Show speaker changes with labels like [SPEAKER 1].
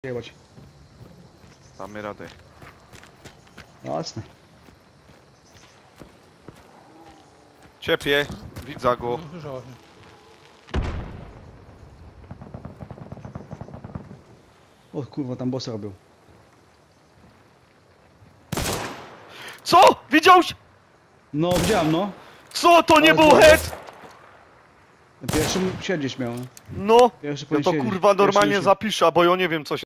[SPEAKER 1] jebać.
[SPEAKER 2] Damy radę.
[SPEAKER 1] Jasne.
[SPEAKER 2] Ciepie, widzę go.
[SPEAKER 3] Słyszałem.
[SPEAKER 1] O kurwa, tam bossa robił.
[SPEAKER 2] Co? Widziałeś?
[SPEAKER 1] No, widziałem, no.
[SPEAKER 2] Co? To nie
[SPEAKER 1] Ale
[SPEAKER 2] był
[SPEAKER 1] dobra.
[SPEAKER 2] head!
[SPEAKER 1] Pierwszy siedzieć miał. No.
[SPEAKER 2] No,
[SPEAKER 1] Pierwszy
[SPEAKER 2] ja to
[SPEAKER 1] powinien siedzieć.
[SPEAKER 2] kurwa normalnie
[SPEAKER 1] Pierwszy
[SPEAKER 2] zapiszę, bo ja nie wiem co się